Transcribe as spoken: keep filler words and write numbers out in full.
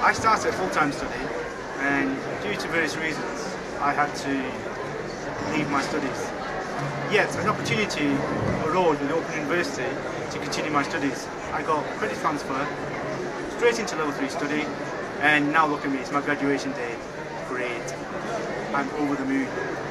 I started a full-time study, and due to various reasons, I had to leave my studies. Yet, an opportunity arose with Open University to continue my studies. I got credit transfer, straight into level three study, and now look at me, it's my graduation day. Great. I'm over the moon.